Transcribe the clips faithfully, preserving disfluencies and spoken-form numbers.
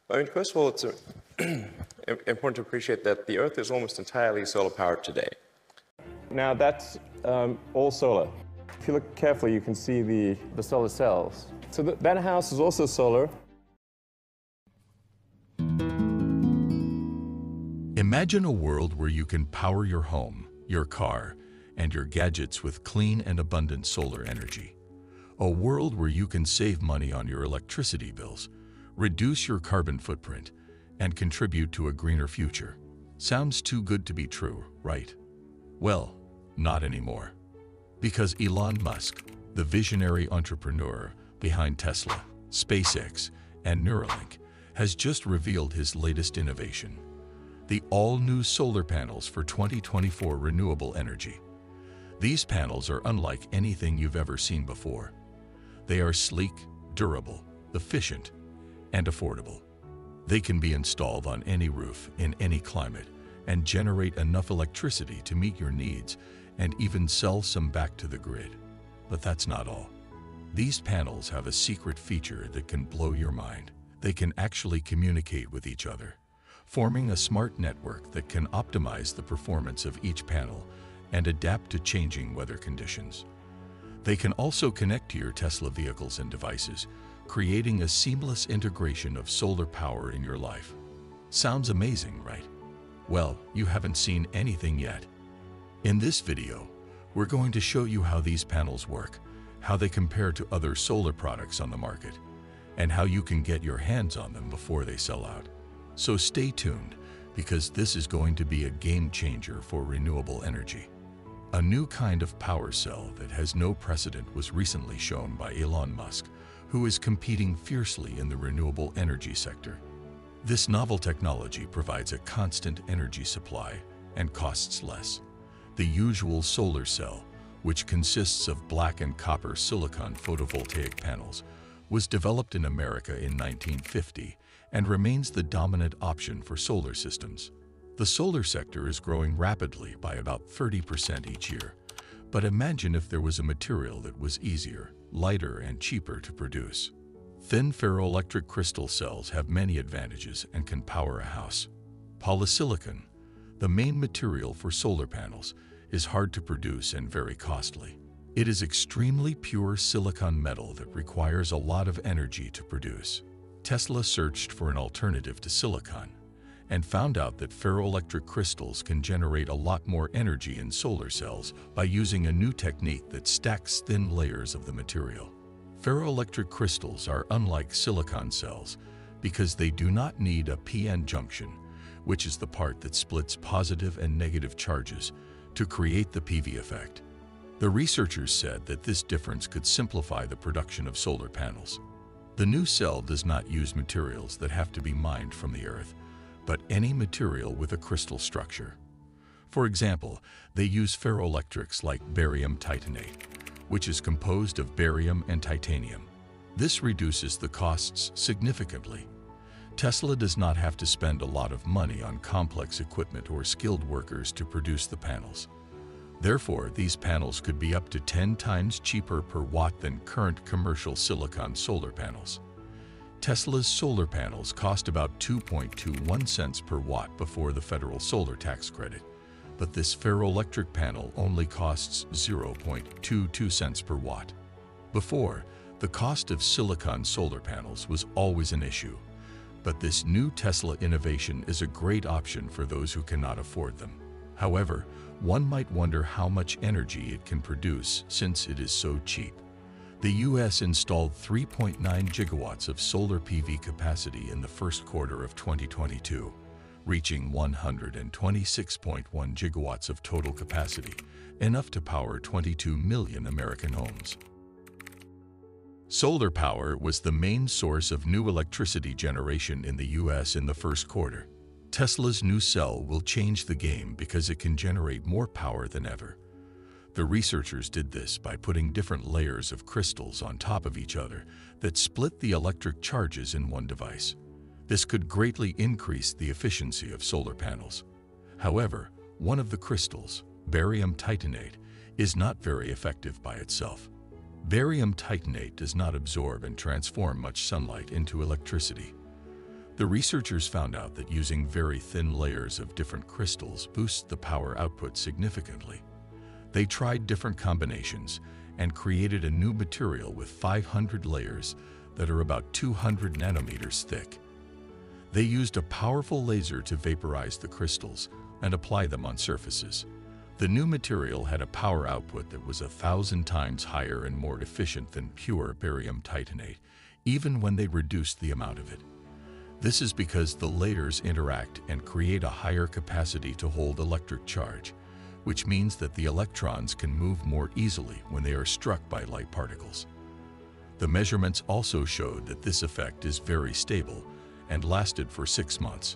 I mean, first of all, it's uh, important to appreciate that the Earth is almost entirely solar powered today. Now that's um, all solar. If you look carefully, you can see the, the solar cells. So th that house is also solar. Imagine a world where you can power your home, your car, and your gadgets with clean and abundant solar energy. A world where you can save money on your electricity bills, reduce your carbon footprint, and contribute to a greener future. Sounds too good to be true, right? Well, not anymore. Because Elon Musk, the visionary entrepreneur behind Tesla, SpaceX, and Neuralink, has just revealed his latest innovation: the all-new solar panels for twenty twenty-four renewable energy. These panels are unlike anything you've ever seen before. They are sleek, durable, efficient, and affordable. They can be installed on any roof in any climate and generate enough electricity to meet your needs and even sell some back to the grid. But that's not all. These panels have a secret feature that can blow your mind. They can actually communicate with each other, forming a smart network that can optimize the performance of each panel and adapt to changing weather conditions. They can also connect to your Tesla vehicles and devices, creating a seamless integration of solar power in your life. Sounds amazing, right? Well, you haven't seen anything yet. In this video, we're going to show you how these panels work, how they compare to other solar products on the market, and how you can get your hands on them before they sell out. So stay tuned, because this is going to be a game changer for renewable energy. A new kind of power cell that has no precedent was recently shown by Elon Musk, who is competing fiercely in the renewable energy sector. This novel technology provides a constant energy supply and costs less. The usual solar cell, which consists of black and copper silicon photovoltaic panels, was developed in America in nineteen fifty and remains the dominant option for solar systems. The solar sector is growing rapidly by about thirty percent each year. But imagine if there was a material that was easier, lighter, and cheaper to produce. Thin ferroelectric crystal cells have many advantages and can power a house. Polysilicon, the main material for solar panels, is hard to produce and very costly. It is extremely pure silicon metal that requires a lot of energy to produce. Tesla searched for an alternative to silicon and found out that ferroelectric crystals can generate a lot more energy in solar cells by using a new technique that stacks thin layers of the material. Ferroelectric crystals are unlike silicon cells because they do not need a P N junction, which is the part that splits positive and negative charges, to create the P V effect. The researchers said that this difference could simplify the production of solar panels. The new cell does not use materials that have to be mined from the earth, but any material with a crystal structure. For example, they use ferroelectrics like barium titanate, which is composed of barium and titanium. This reduces the costs significantly. Tesla does not have to spend a lot of money on complex equipment or skilled workers to produce the panels. Therefore, these panels could be up to ten times cheaper per watt than current commercial silicon solar panels. Tesla's solar panels cost about two point two one cents per watt before the federal solar tax credit, but this ferroelectric panel only costs zero point two two cents per watt. Before, the cost of silicon solar panels was always an issue, but this new Tesla innovation is a great option for those who cannot afford them. However, one might wonder how much energy it can produce since it is so cheap. The U S installed three point nine gigawatts of solar P V capacity in the first quarter of twenty twenty-two, reaching one hundred twenty-six point one gigawatts of total capacity, enough to power twenty-two million American homes. Solar power was the main source of new electricity generation in the U S in the first quarter. Tesla's new cell will change the game because it can generate more power than ever. The researchers did this by putting different layers of crystals on top of each other that split the electric charges in one device. This could greatly increase the efficiency of solar panels. However, one of the crystals, barium titanate, is not very effective by itself. Barium titanate does not absorb and transform much sunlight into electricity. The researchers found out that using very thin layers of different crystals boosts the power output significantly. They tried different combinations and created a new material with five hundred layers that are about two hundred nanometers thick. They used a powerful laser to vaporize the crystals and apply them on surfaces. The new material had a power output that was a thousand times higher and more efficient than pure barium titanate, even when they reduced the amount of it. This is because the layers interact and create a higher capacity to hold electric charge, which means that the electrons can move more easily when they are struck by light particles. The measurements also showed that this effect is very stable and lasted for six months.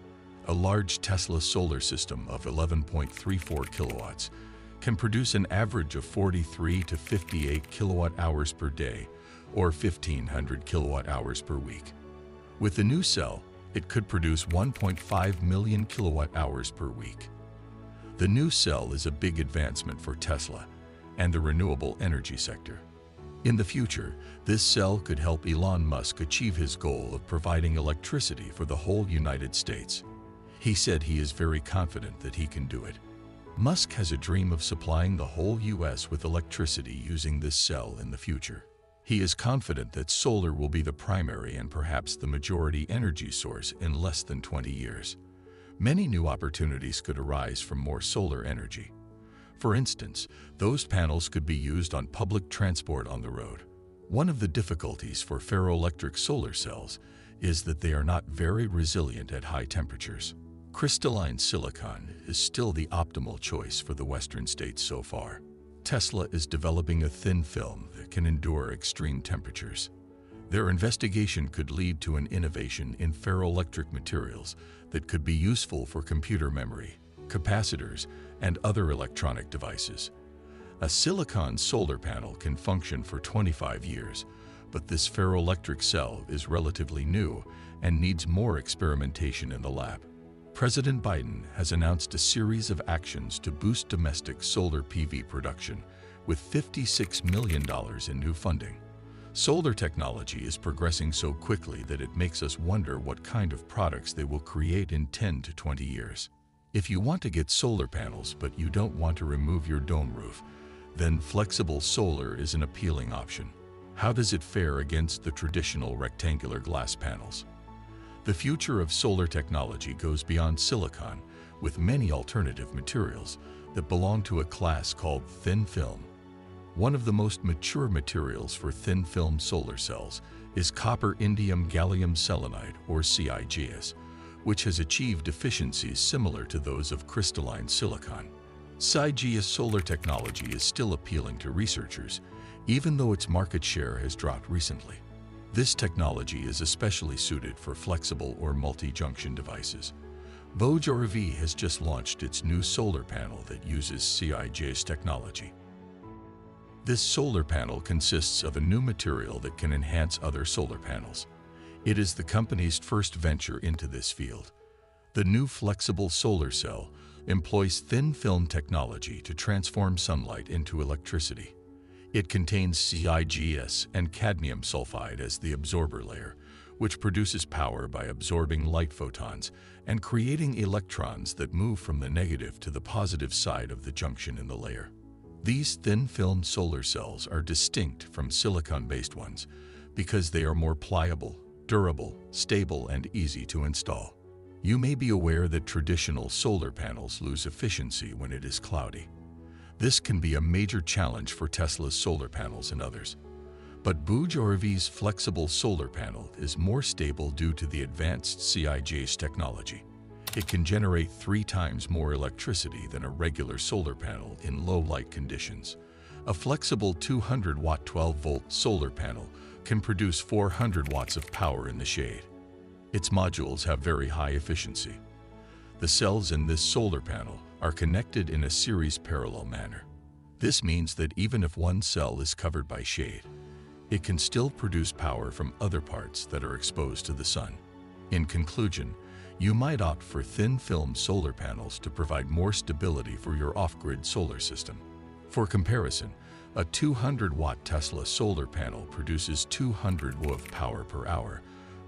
A large Tesla solar system of eleven point three four kilowatts can produce an average of forty-three to fifty-eight kilowatt hours per day, or fifteen hundred kilowatt hours per week. With the new cell, it could produce one point five million kilowatt hours per week. The new cell is a big advancement for Tesla and the renewable energy sector. In the future, this cell could help Elon Musk achieve his goal of providing electricity for the whole United States. He said he is very confident that he can do it. Musk has a dream of supplying the whole U S with electricity using this cell in the future. He is confident that solar will be the primary and perhaps the majority energy source in less than twenty years. Many new opportunities could arise from more solar energy. For instance, those panels could be used on public transport on the road. One of the difficulties for ferroelectric solar cells is that they are not very resilient at high temperatures. Crystalline silicon is still the optimal choice for the Western states so far. Tesla is developing a thin film that can endure extreme temperatures. Their investigation could lead to an innovation in ferroelectric materials that could be useful for computer memory, capacitors, and other electronic devices. A silicon solar panel can function for twenty-five years, but this ferroelectric cell is relatively new and needs more experimentation in the lab. President Biden has announced a series of actions to boost domestic solar P V production with fifty-six million dollars in new funding. Solar technology is progressing so quickly that it makes us wonder what kind of products they will create in ten to twenty years. If you want to get solar panels but you don't want to remove your dome roof, then flexible solar is an appealing option. How does it fare against the traditional rectangular glass panels? The future of solar technology goes beyond silicon, with many alternative materials that belong to a class called thin film. One of the most mature materials for thin film solar cells is copper indium gallium selenide, or C I G S, which has achieved efficiencies similar to those of crystalline silicon. C I G S solar technology is still appealing to researchers, even though its market share has dropped recently. This technology is especially suited for flexible or multi-junction devices. Voj R V has just launched its new solar panel that uses C I G S technology. This solar panel consists of a new material that can enhance other solar panels. It is the company's first venture into this field. The new flexible solar cell employs thin film technology to transform sunlight into electricity. It contains C I G S and cadmium sulfide as the absorber layer, which produces power by absorbing light photons and creating electrons that move from the negative to the positive side of the junction in the layer. These thin film solar cells are distinct from silicon-based ones because they are more pliable, durable, stable, and easy to install. You may be aware that traditional solar panels lose efficiency when it is cloudy. This can be a major challenge for Tesla's solar panels and others. But Voj R V's flexible solar panel is more stable due to the advanced C I G S technology. It can generate three times more electricity than a regular solar panel in low light conditions. A flexible two hundred watt twelve volt solar panel can produce four hundred watts of power in the shade. Its modules have very high efficiency. The cells in this solar panel are connected in a series parallel manner. This means that even if one cell is covered by shade, it can still produce power from other parts that are exposed to the sun. In conclusion, you might opt for thin film solar panels to provide more stability for your off-grid solar system. For comparison, a two hundred watt Tesla solar panel produces two hundred watt of power per hour,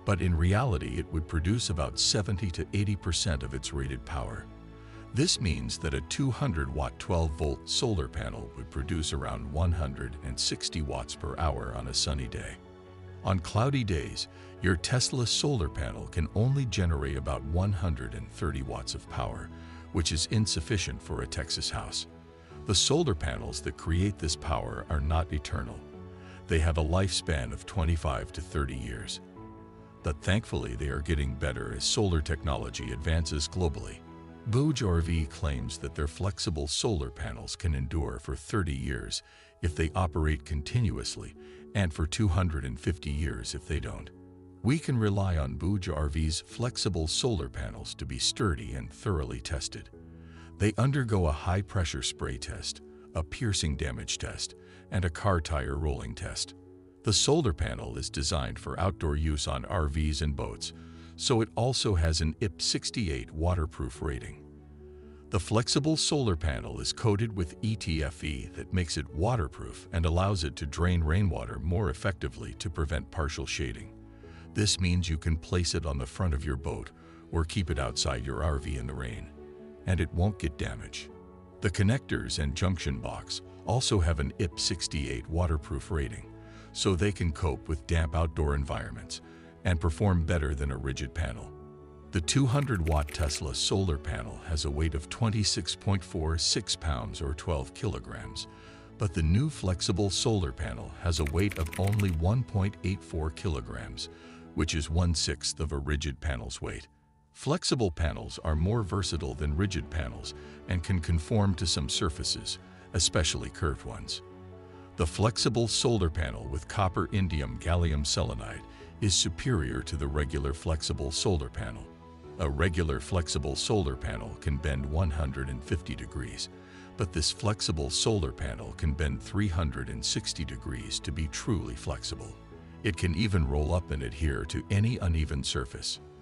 but in reality it would produce about seventy to eighty percent of its rated power. This means that a two hundred watt twelve volt solar panel would produce around one hundred sixty watts per hour on a sunny day. On cloudy days, your Tesla solar panel can only generate about one hundred thirty watts of power, which is insufficient for a Texas house. The solar panels that create this power are not eternal. They have a lifespan of twenty-five to thirty years. But thankfully, they are getting better as solar technology advances globally. Booj R V claims that their flexible solar panels can endure for thirty years if they operate continuously, and for two hundred fifty years if they don't. We can rely on Booj R V's flexible solar panels to be sturdy and thoroughly tested. They undergo a high-pressure spray test, a piercing damage test, and a car tire rolling test. The solar panel is designed for outdoor use on R Vs and boats, so it also has an I P sixty-eight waterproof rating. The flexible solar panel is coated with E T F E that makes it waterproof and allows it to drain rainwater more effectively to prevent partial shading. This means you can place it on the front of your boat or keep it outside your R V in the rain, and it won't get damaged. The connectors and junction box also have an I P sixty-eight waterproof rating, so they can cope with damp outdoor environments and perform better than a rigid panel. The two hundred watt Tesla solar panel has a weight of twenty-six point four six pounds or twelve kilograms, but the new flexible solar panel has a weight of only one point eight four kilograms, which is one-sixth of a rigid panel's weight. Flexible panels are more versatile than rigid panels and can conform to some surfaces, especially curved ones. The flexible solar panel with copper indium gallium selenide is superior to the regular flexible solar panel. A regular flexible solar panel can bend one hundred fifty degrees, but this flexible solar panel can bend three hundred sixty degrees to be truly flexible. It can even roll up and adhere to any uneven surface.